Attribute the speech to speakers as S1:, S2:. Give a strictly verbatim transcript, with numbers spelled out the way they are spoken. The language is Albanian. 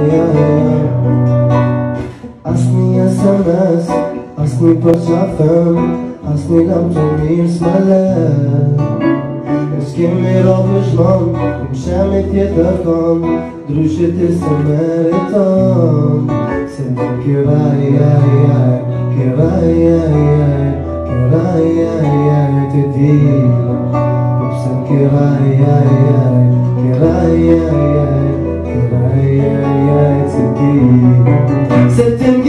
S1: Asni S M S, asni për qafëm, asni lam të mirë s'malet. E s'kemi rovë shmon, kum shemi tjetër kon, drushe ti se meriton. Se të këraj, aj, aj, këraj, aj, aj, këraj, aj, aj, të dilo. Se të këraj, aj, aj, këraj, aj, aj, këraj, aj, aj, të dilo. Se të